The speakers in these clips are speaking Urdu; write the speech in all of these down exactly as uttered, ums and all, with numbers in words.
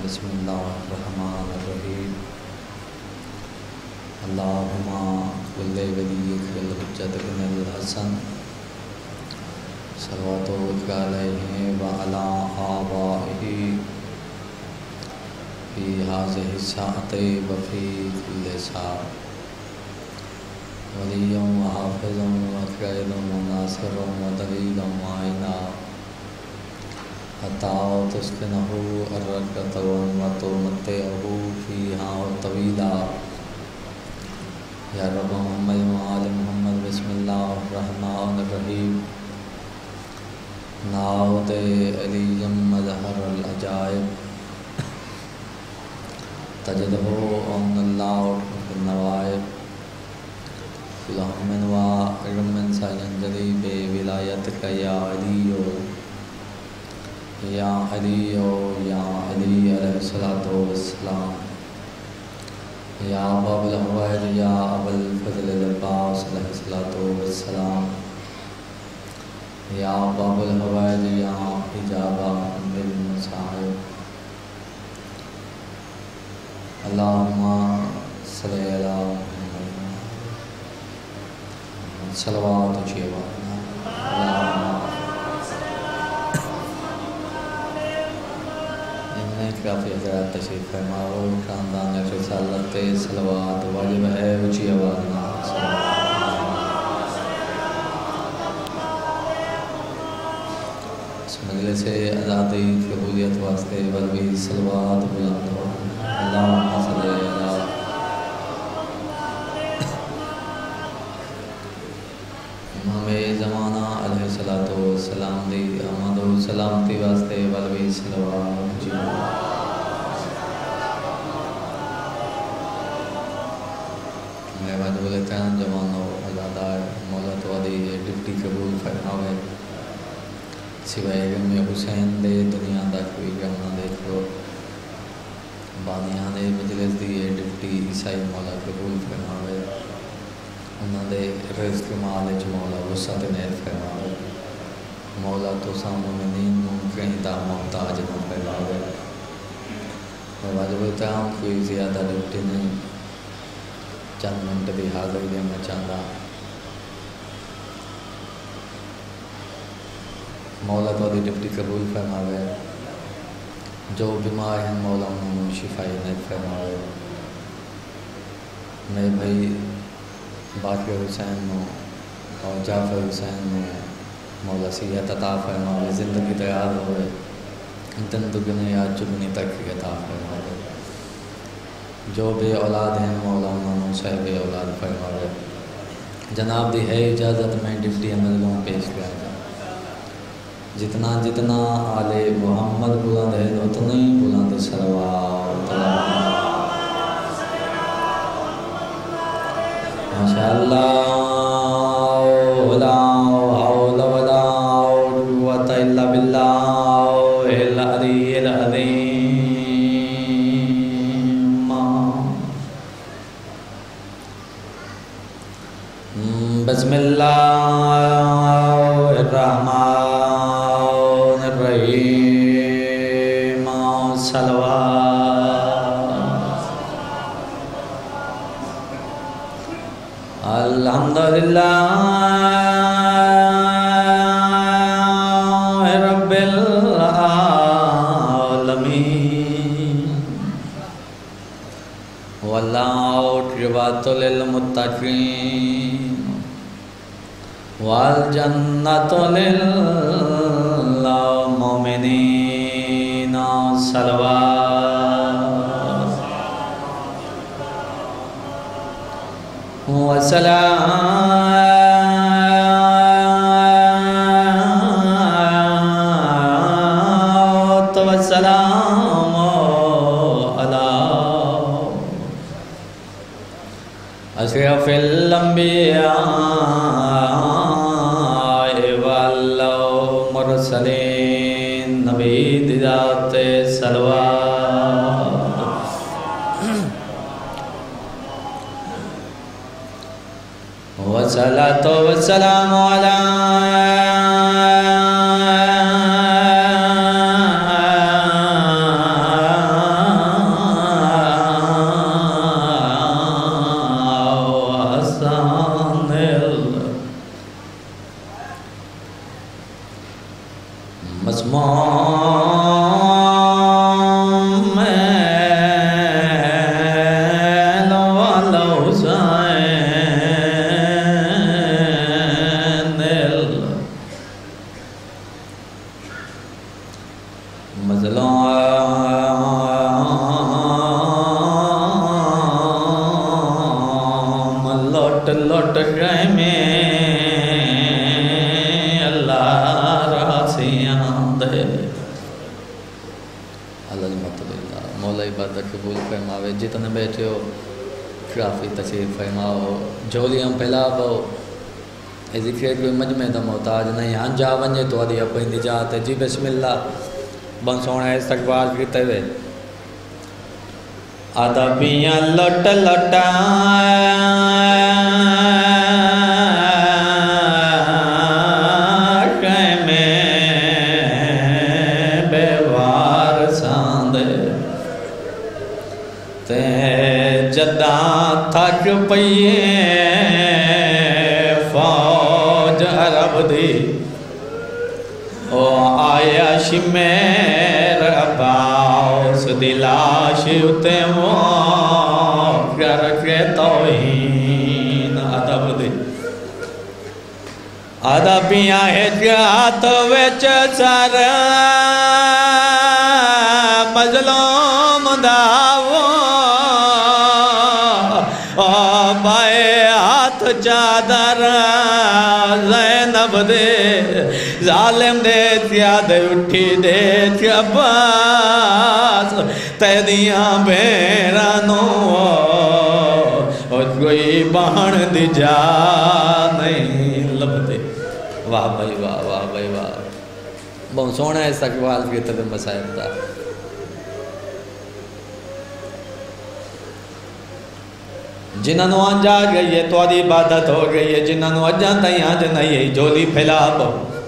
بسم اللہ الرحمن الرحیم اللہم کل ولیک الحجت بن الحسن صلواتک علیہ وعلی آبائہ فی ہذہ الساعۃ وفی کل ساعۃ ولی و حافظ و قائد و ناصر و دلیل و معینہ حتی تسکنہ الرکعۃ و تمتعہ فیہا طویلا یا رب محمد و آل محمد بسم اللہ الرحمن الرحیم نعوت علی مظہر العجائب تجدہ ان اللہ النوائب من و علم سائن جلی بے ولایت کا یا علیو یا علیو یا علی علیہ الصلوۃ والسلام یا باب الحوائج یا ابو الفضل العباس علیہ الصلوۃ والسلام یا باب الحوائج یا اجابہ بالمصائب اللہم صلی علی صلوات و چیوہ انہیں کافی حضرات تشریف فرماؤ خاندان رسالت صلوات واجب ہے اونچی آواز میں اس مجلس آزادی قبولیت واسطے بلوی صلوات بلند ہو اللہم صلی علی ہمیں زمانہ علیہ الصلوۃ والسلام دی آمد و سلامتی واسطے بلوی صلوات جی میں واجب الاتحان جوانو آزادہ مولا توادی ڈپٹی قبول فرماوے سوائے غم حسین دے دنیا دا کوئی غم نہ دیکھو بانیاں دے مجلس دی ڈپٹی عیسائی مولا قبول فرماوے انہوں دے رزق مال وچ مولا وسعت عنایت فرماوے مولا تو مومنین نوں کہیں دا محتاج نہ فرماوے واجب الاتحان کوئی زیادہ ڈپٹی نہیں چند منٹ دی حاضری دینا چاہتا مولا تو دی ڈپٹی قبول فرماوے جو بیمار ہیں مولا انہوں شفائی عنایت فرماوے میرے بھائی باقر حسین نو اور جعفر حسین نو مولا صحت عطا فرماوے زندگی تیار ہوئے دن دگنے یا چگنی تک عطا فرماوے جو بے اولاد ہیں مولا انہوں صاحب اولاد فرماوے جناب دی ہے اجازت میں ڈپٹی عملوں پیش کیا جا جتنا جتنا آل محمد بلند ہے اتنا ہی بلند صلوات ماشاءاللہ لا حول ولا قوة الا باللہ العلی العظیم بسم اللہ الرحمن الرحیم صلوات الحمدللہ رب العالمین والعاقبۃ للمتقین والجنۃ للمؤمنین صلوات والصلاۃ والسلام علی اشرف الانبیاء والمرسلین نبی ذات صلوات والصلاۃ والسلام علی لٹ گئے میں اللہ راسیاں دے الحمدللہ مولا عبادت قبول فرماوے جتنے بیٹھے ہو کافی تشریف فرماؤ جھولیاں پھیلاؤ اے ذکر کوئی مجمع دا محتاج نہیں ہاں جا ونجے تو آدھی اپنی نجات ہے جی بسم اللہ بن سونا استقبال کرتے ہوئے ادبیاں لٹ لٹا جداں تھک پئیے فوج عرب دی او آیا شمیر عباس دی لاش اتے وہ کر کے توہین ادب دی ادبیاں ہجرات وچ سر مظلوم داو بائے ہاتھ چادر زینب دے ظالم دے تیاد اٹھی دے عباس تیدیاں بیرانوں اور کوئی بہن دی جا نہیں لب دے واہ بھائی واہ واہ بھائی واہ بہت سونا ہے استقبال کی طرح مسائب دا جنہوں آنجا گئی ہے تو آدھی عبادت ہو گئی ہے جنہوں اجاں تائیں آج نہیں ہے جولی پھیلا پو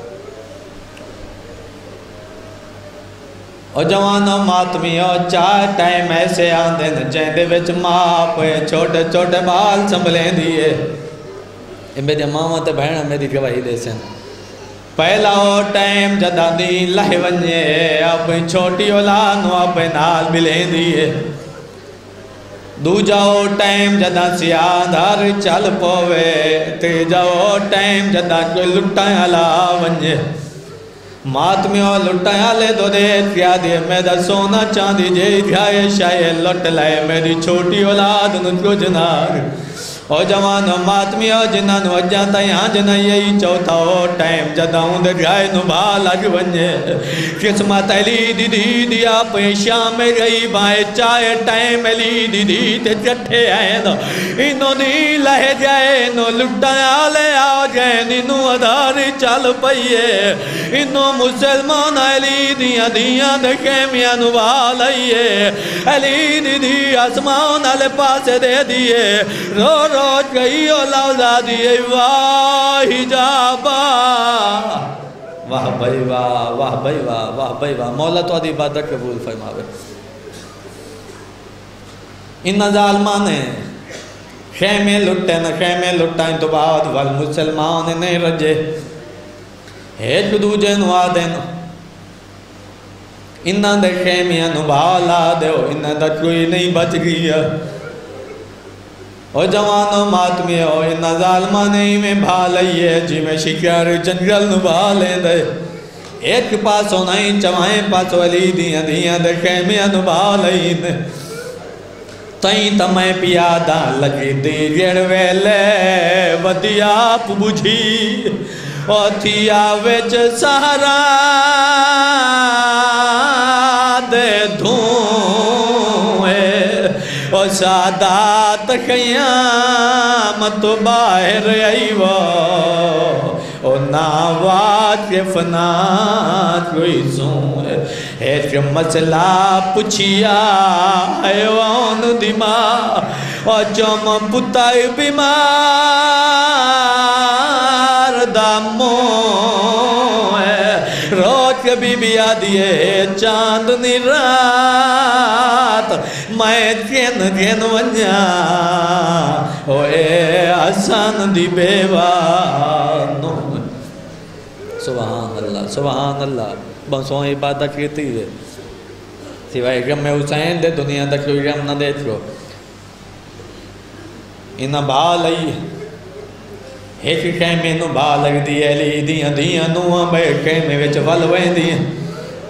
اور جوانوں ماتمی اور چار ٹائم ایسے آندے نا جہندے وچ ماں پہ چھوٹے چھوٹے بال سنبھلیں دیئے یہ میرے ماما تے بہنہ میری گواہی دے سن پہلا وہ ٹائم جدہ دی لہ ونجے اپنی چھوٹی اولانوں اپنے نال بلیں دیئے دو جاؤ ٹائم جدہ سیاہ دھار چل پوے تے جاؤ ٹائم جدہ کوئی لٹائیں علا ونجے ماتمیوں لٹائیں لے دو دے کیا دیئے میں دا سونا چاندی جے دھائے شائے لٹ لائے میری چھوٹی اولاد نن کو جنار او جوانو ماتمیوں جنہاں اجاں تائیں آج نہیں چوتھا او ٹائم جدہ ہوں دے گائے نبھا لگ ونجے قسمت علی دی دی دیا پیشاں میں گئی بائے چائے ٹائم علی دی دی تے چٹھے آئے دو انہوں نے لہ جائے انہوں لٹایا لے آ جائے انہوں ادھاری چل پئیے انہوں مسلمان علی دیا دیا دے خیمیاں نبھا لئیے علی دی دی آسمان علی پاس دے دیئے رو رو روج گئی او لوزا دیئے واہ حجابا واہ بھائی واہ واہ بھائی واہ واہ بھائی واہ مولا تو آدھی عبادت قبول فرماوے انہا ظالمان نے خیمے لٹے نہ خیمے لٹائیں تو بعد والمسلمان نے رجے ایک دوجے نو آدین انہا دے خیمیاں نو بھالا دے انہا دا کوئی نہیں بچ گیا او جوانوں ماتمی ہو انہا ظالمانی میں بھالئیے جی میں شکر جنگل نو بھالیں دے ایک پاسوں نہیں چوائیں پاسوں علی دیاں دیاں دے خیمیاں نو بھالئیں دے تائیں تمہیں پیادہ لگی دی جڑ ویلے ودیاپ بجھی اور تھیا وچ سہرا دے دھوئے اور سادات قیامت باہر آئیو اور ناوات کے فنات کوئی سوں ایک مسئلہ پچھیا حیوان دماغ اور جم پتائی بیمار داموں روز کبھی بھی آدھیے چاندنی رات میں تین تین ونجا اوے حسن دی بیوانو سبحان اللہ سبحان اللہ بسوں عبادت کیتی ہے سوائے غم حسین دے دنیا دا کوئی غم نہ دیکھ لو انہا بھال آئی ایک خیمے نو بھال لگ دی علی دیاں دیاں نوہاں بے خیمے وچ ول وین دیاں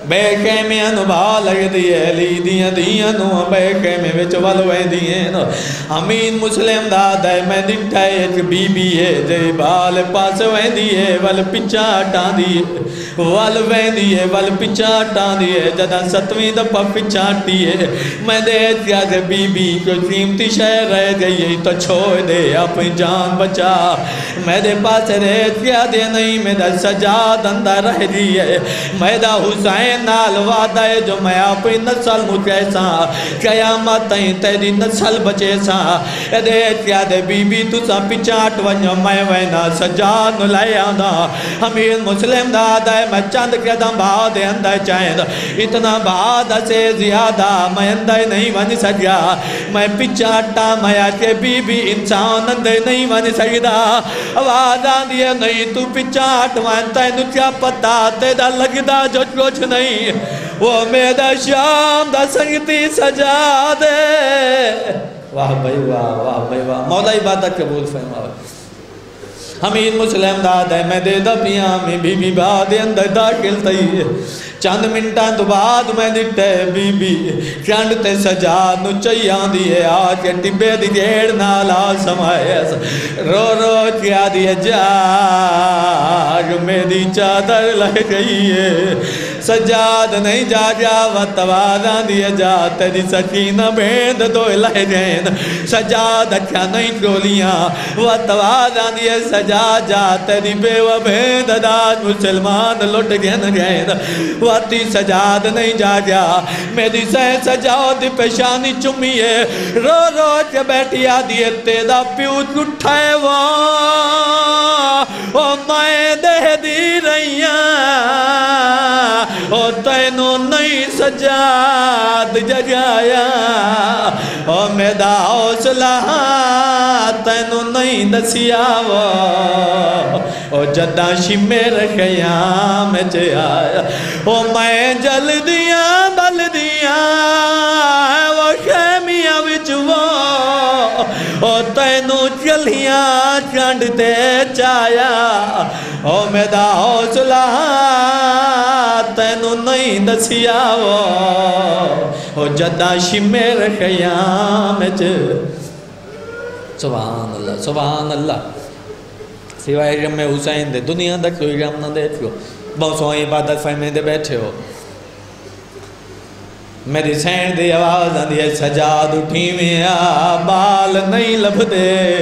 بے خیمیاں نو بھا لگ دیئے لی دیاں دیاں نو بے خیمے وچ ولوے دیئے نو امین مسلم دادا ہے میں دکھا ایک بی بی ہے جے بال پاس وین دیئے ول پچا ٹان دیئے ول وین دیئے ول پچا ٹان دیئے جدہ ستویں دپا پچا ٹیئے میں دے دیا جے بی بی کو قیمتی شہر رہ گئی تو چھوڑ دے اپنی جان بچا میں دے پاس رہ دیا دے نہیں میں دا سجاد اندر رہ دیئے میں دا حسین نال وعدہ ہے جو میں اپنی نسل مجھے سا قیامت تین تیری نسل بچے سا دے دیا دے بی بی تو سا پچاٹ ونجو میں وینا سجاد نلائے آنا امیر مسلم دادا ہے میں چند قدم بعد اندر چاہند اتنا بعد سے زیادہ میں اندر نہیں ون سکیا میں پچاٹا میں آتے بی بی انسان اندر نہیں ون سکدا آواز آن دیئے نہیں تو پچاٹ وانتا ہے نچیا پتا تیدا لگدا جو کچھ نہیں وہ میرا شام دا سنگتی سجا دے واہ بھائی واہ واہ بھائی واہ مولا عبادت قبول فرماوے امین مسلم داد ہے میں دے دبیاں میں بی بی بعد اندر داخل تئی چند منٹاں تو بعد میں دکھتے بی بی چند تے سجاد نو چیان دیئے آکے ٹبے دی جیڑ نالا سمائے رو رو کیا دیئے جاگ میری چادر لہ گئی ہے سجاد نہیں جا جا وطوازاں دیئے جا تیری سکینہ بیند دو لہ جین سجاد اچھا نہیں گولیاں وطوازاں دیئے سجاد جا تیری بیوہ بیند داج مسلمان لٹ گین گین واتی سجاد نہیں جا جا میری سہ سجاد پیشانی چمیے رو رو کے بیٹھیا دیئے تیدا پیوت اٹھائے وہاں او میں دے دی رہیاں او تینو نہیں سجاد جگایا او میدا حوصلہ تینو نہیں دسیا وہ او جدہ شمیر خیام چے آیا او میں جل دیا بل دیا وہ خیمیاں وچ وہ او تینو چلیاں چاندتے چایا او میدا حوصلہ تینو نہیں دسیا وہ او جدہ شمیر خیام چے سبحان اللہ سبحان اللہ سوائے غم حسین دے دنیا دا کوئی غم نہ دیکھو بہت سوئی عبادت فرمے دے بیٹھے ہو میری سین دی آواز آندھی ہے سجاد اٹھی میں آ بال نہیں لب دے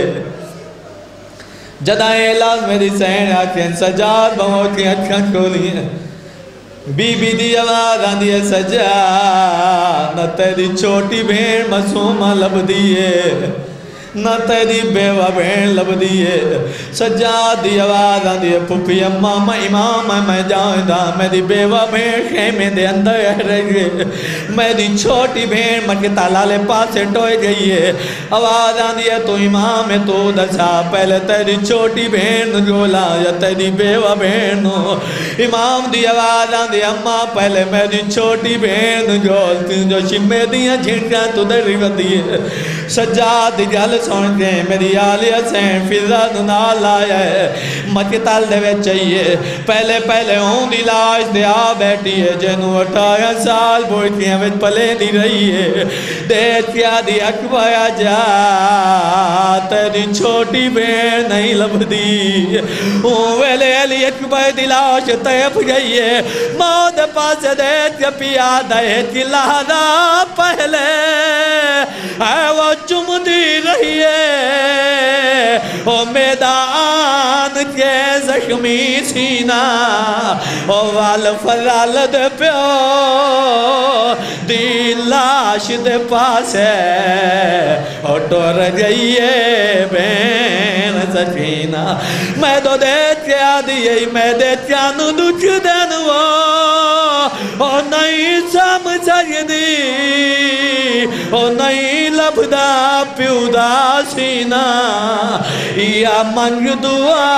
جدائیں علاج میری سین آکھیں سجاد بہت کی اچھا کھولی ہیں بی بی دی آواز آندھی ہے سجاد نہ تیری چھوٹی بھیڑ مسومہ لب دیئے نہ تیری بیوہ بہن لب دیئے سجاد دی آواز آندھی پھپی اماں میں امام ہے میں جائیں دا میری بیوہ بہن خیمے دے اندر رہ گئے میری چھوٹی بہن مکی تالالے پاسے ٹوئے گئی ہے آواز آندھی ہے تو امام ہے تو دسا پہلے تیری چھوٹی بہن جولا یا تیری بیوہ بہن امام دی آواز آندھی اماں پہلے میری چھوٹی بہن جولتی جو شمے دیاں جھنکاں تو در دیئے سجاد دی جل سن کے میری آلی حسین فضا نال آیا ہے مکتال دے وے چاہیے پہلے پہلے ہوں دی لاش دے آ بیٹھی ہے جنہوں اٹھایا سال بوٹیاں وچ پلے دی رہی ہے دیکھ کیا دی اکبایا جا تیری چھوٹی بہن نہیں لب دی ہوں ویلے علی اکبایا دی لاش تیپ گئی ہے موت پاس دیکھ کے پیا دے کی لہذا پہلے اے وہ چم دی رہی ہے او میدان کے زخمی سینہ او وال فرال دے پیو دی لاش دے پاس ہے او ٹور گئی ہے بین سکینہ میں دو دیکھ کے آدھی ہے میں دیکھ کے آنو دکھ دین وہ او نہیں سمجھ دی او نہیں لبدا پیودا سینہ یا منگ دعا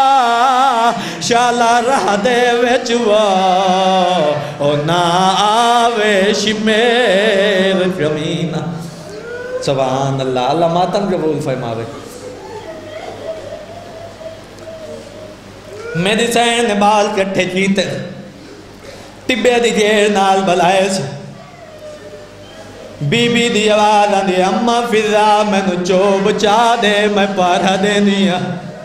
شالا رہ دے وچوا او نا آوے شمیر کمینہ سبحان اللہ اللہ ماتم قبول فرماوے میری سین بال کٹھے کیتے ٹبے دی جیر نال بلائے سے بی بی دی آواز آندی اماں فضا میں نو چوب چا دے میں پارا دے دیا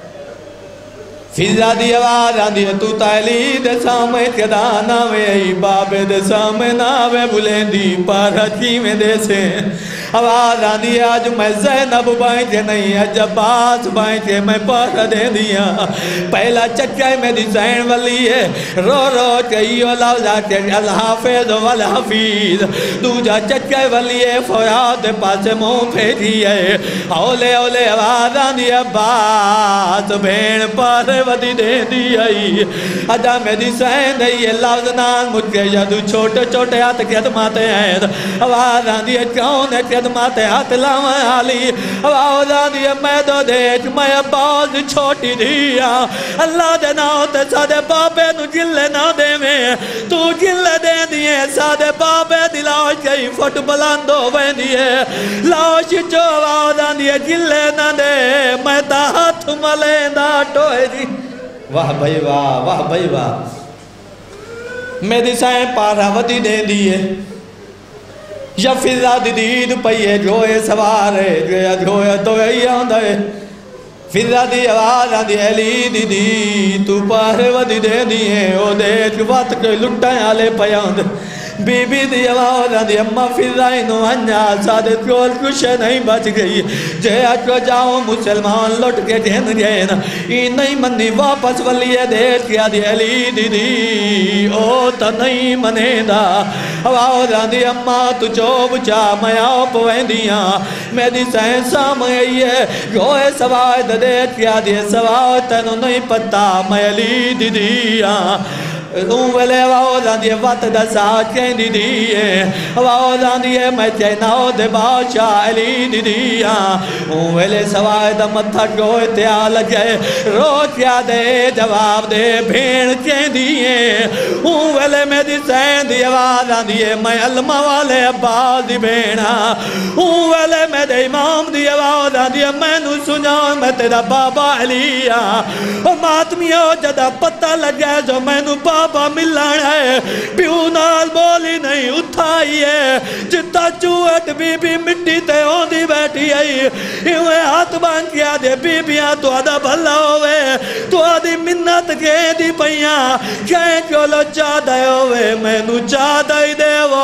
فضا دی آواز آندی تو تائلی دے سامنے کدانا وے ای بابے دے سامنے ناوے بلین دی پارا کی میں دے سے آواز آندی آج میں زینب بائیں تھے نہیں عجباس بائیں تھے میں پارا دے دیا پہلا چچائے میں دی زین ولی ہے رو رو چاہیو لوزا کے الحافظ والحفیظ دوجا چچائے ولی ہے فورات پاس موں پھیٹی ہے اولے اولے آواز آندی عباس بین پارے ودی دے دی آئی اجا میں دی زین ہے یہ لوزنان مجھ کے جدو چھوٹے چھوٹے ہاتھ خدماتے ہیں آواز آندی ہے کون ہے خدماتے ہاتھ لاؤں آلی آواز آندی ہے میں دو دیکھ میں باز چھوٹی دیا اللہ دے ناؤ تے سادے بابے نو جلے نہ دے میں تو جلے دے دیئے سادے بابے دی لاؤش کئی فٹ بلاندو بین دیئے لاؤش جو آواز آندی ہے جلے نہ دے میں تا ہاتھ ملے نہ ٹوئے جی واہ بھائی واہ واہ بھائی واہ میری سائیں پارا ودی دے دیئے یا فضا دی دید پئیے جوئے سوارے جوئے جوئے تو ای آندھے فضا دی آواز آندھی علی دی دی تو پارے ودی دے دیئے او دیکھ وقت کے لٹائیں آلے پیاند بی بی دی آواز آندھی اممہ فضائی نو انجا سادے چول کچھ نہیں بچ گئی جے اچھو جاؤں مسلمان لٹ کے جن جین ای نہیں منی واپس ولیے دیکھ کیا دی علی دی دی او تا نہیں منے دا آواز آندھی اممہ تو چوب چا میں آؤ پویں دیاں میں دی سائن سامنے یہ گوئے سوائے دا دیکھ کیا دی سوائے تینو نہیں پتا میں علی دی دیاں اون ویلے آواز آندھی ہے وقت دا ساتھ کہیں دی دیئے آواز آندھی ہے میں چیناؤ دے بادشاہ علی دی دیاں اون ویلے سوائے دا متھا گوئے تیال جائے روچیا دے جواب دے بھین کہیں دیئے اون ویلے میں دی سین دی آواز آندھی ہے میں علمہ والے عباس دی بھینا اون ویلے میں دے امام دی آواز آندھی ہے میں نو سناؤں میں تیرا بابا علیہ او ماتمیوں جدہ پتہ لگے جو میں نو بابا ملان ہے پیو نال بولی نہیں اٹھائی ہے جتا چوہت بی بی مٹی تے ہوندی بیٹھی ہے ایویں ہاتھ بان کیا دے بی بیاں تو آدھا بھلا ہوئے تو آدھی منت کے دی پہیاں کہیں چولو چاہ دے ہوئے میں نو چاہ دے دے وہ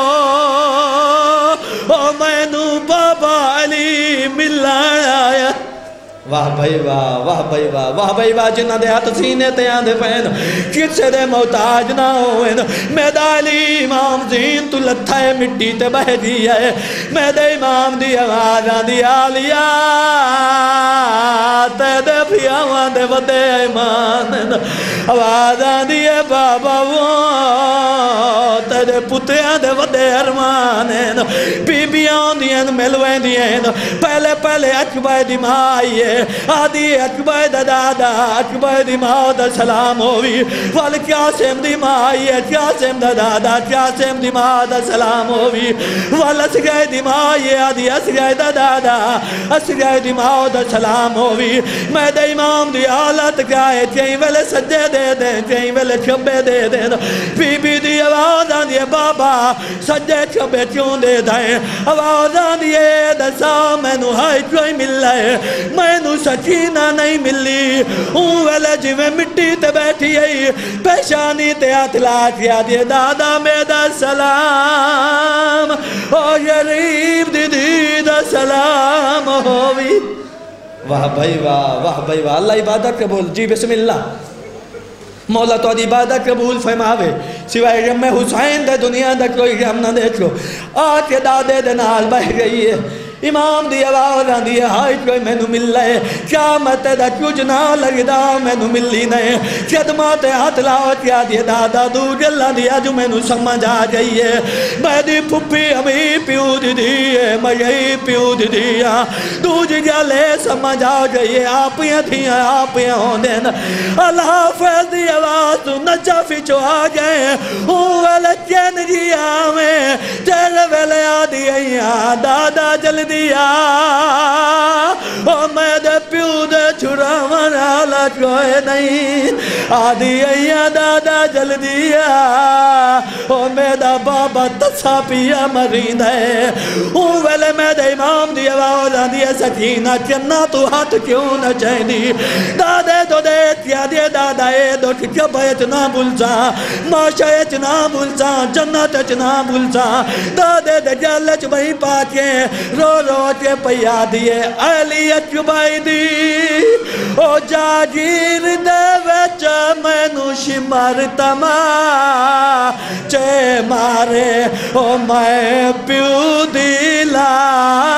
او میں نو بابا علی ملان آیا واہ بھائی واہ واہ بھائی واہ واہ بھائی واہ جنہ دے ہاتھ سینے تے آندے پہن کسے دے محتاج نہ ہوئن میں دا علی امام زین تو لتھائے مٹی تے بہ دی ہے میں دے امام دی آواز آندھی آلیا تے دے بھی آوان دے ودے ایمان آواز آندھی ہے بابا وہ تے دے پتے آندے ودے ارمان بی بی آندھیں ملویں دیں پہلے پہلے اچبائے دی مائی ہے آدھی اکبر دا دادا اکبر دی ماں دا سلام ہوئی وال کیا سیم دی مائی ہے کیا سیم دا دادا کیا سیم دی ماں دا سلام ہوئی وال اسگئے دی مائی ہے آدھی اسگئے دا دادا اسگئے دی ماں دا سلام ہوئی میں دا امام دی حالت کیا ہے چہیں ویلے سجے دے دیں چہیں ویلے چھبے دے دیں بی بی دی آواز آندھی ہے بابا سجے چھبے چون دے دیں آواز آندھی ہے دسا میں نو ہائی کوئی مل رہے میں نو سچینہ نہیں ملی اون ویلے جی میں مٹی تے بیٹھی ہے پیشانی تے اطلاع کیا دیے دادا میں دا سلام او غریب دی دی دا سلام ہوئی واہ بھائی واہ واہ بھائی واہ اللہ عبادت قبول جی بسم اللہ مولا تو عبادت قبول فرماوے سوائے غم حسین دے دنیا دا کوئی غم نہ دیکھو آج کے دادے دے نال بہ گئی ہے امام دی آواز آندھی ہے ہائی کوئی میں نو مل لائے قیامت دا کچھ نہ لگدا میں نو ملی نہیں خدمات ہاتھ لاؤ کیا دی دادا دو گلہ دیا جو میں نو سمجھ آ گئی ہے میں دی پھپی ہمیں پیو دی دی ہے میں یہی پیو دی دیا دو جگلے سمجھ آ گئی ہے آپیاں تھیاں آپیاں ہوندے نا اللہ حافظ دی آواز تو نجافی چو آ گئے ہوں ویلے چین جی آمیں تیرے ویلے آ دی ایاں دادا جل دیا او میں دے پیو دے چھڑا مرالا پیوئے نہیں آدھی اییا دادا جل دیا او میرا بابا تسا پیا مرین ہے او ویلے میرے امام دی آواز آدھی سکینہ چنا تو ہاتھ کیوں نہ چہنی دادے تو دیت یا دے دادا اے دو کیا بیت نہ بلسا ماشا اچ نہ بلسا جنت اچ نہ بلسا دادے دے جلچ بھئی پاکے رو رو کے پیا دیے علی اچبائی دی او جاگیر دے وچ میں نو شمار تما چے مارے او میں پیو دی لا